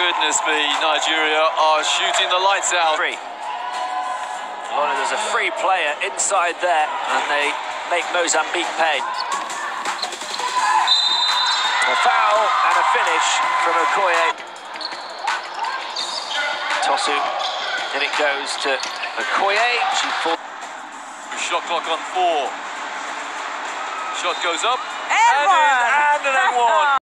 goodness me, Nigeria are shooting the lights out. There's a free player inside there, and they make Mozambique pay. A foul and a finish from Okoye. Tosu, then it goes to Okoye. She falls. Shot clock on 4. Shot goes up. And And in, and an and one.